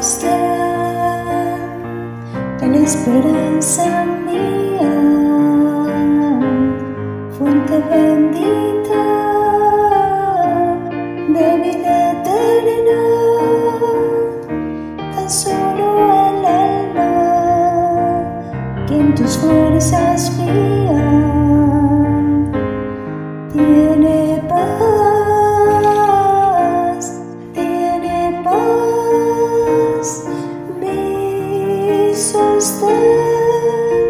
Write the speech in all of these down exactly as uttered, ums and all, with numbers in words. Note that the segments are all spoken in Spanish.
sostén de la esperanza mía, fuente bendita de vida eterna, tan solo el alma que en tus fuerzas fía tiene paz, tiene paz. Mi sostén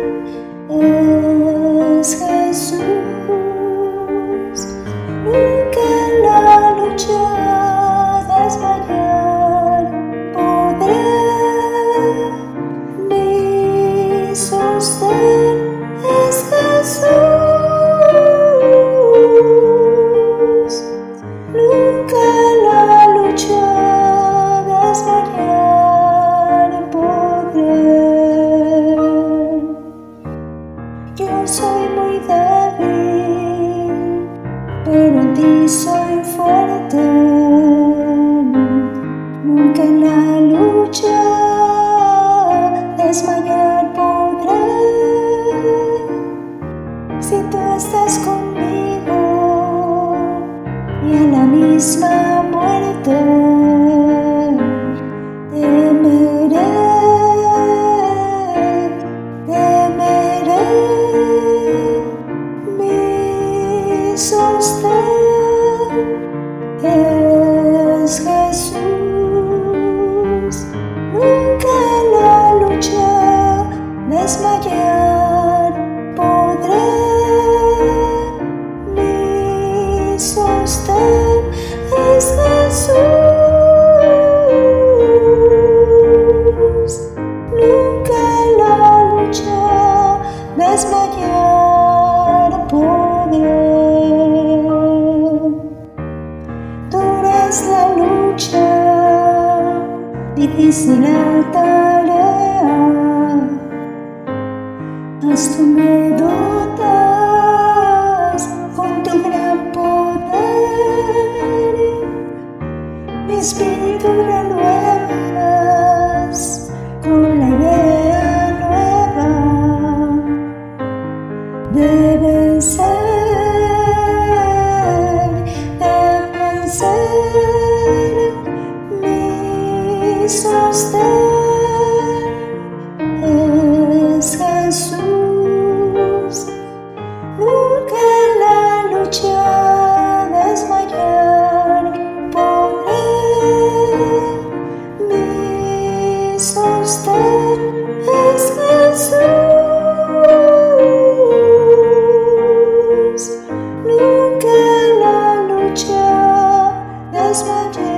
es Jesús. Nunca en la lucha desmayar podré. Mi sostén es Jesús. Nunca en la lucha desmayar podré. Yo soy muy débil, pero en ti soy fuerte. Nunca en la lucha desmayar podré. Si tú estás conmigo y en la misma muerte, temeré, temeré. Mi sostén es Jesús. Nunca en la lucha desmayar podré. Mi sostén es Jesús. Nunca en la lucha desmayar podré. Dura es la lucha, difícil la tarea, mas tú me dotas con tu gran poder. Mi espíritu renuevas con la idea nueva de vencer, de vencer. Mi sostén es Jesús. Nunca en la lucha desmayar podré. Mi sostén es Jesús. Nunca en la lucha desmayar.